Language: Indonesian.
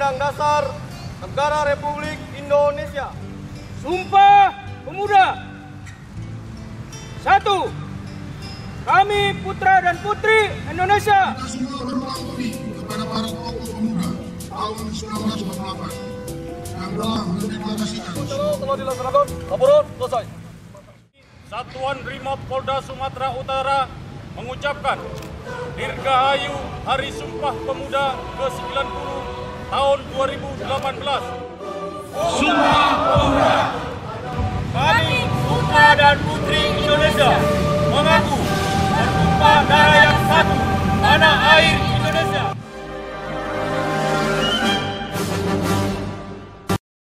Undang-Undang Dasar Negara Republik Indonesia. Sumpah Pemuda. 1. Kami putra dan putri Indonesia. Kita semua berbakti kepada para tokoh pemuda tahun 1948 yang telah mendeklarasikan. Telah dilaksanakan. Laporan selesai. Satuan Brimob Polda Sumatera Utara mengucapkan Dirgahayu Hari Sumpah Pemuda ke-90 tahun 2018. Sumpah Pemuda. Kami putra dan putri Indonesia mengaku bertumpah darah yang satu, tanah air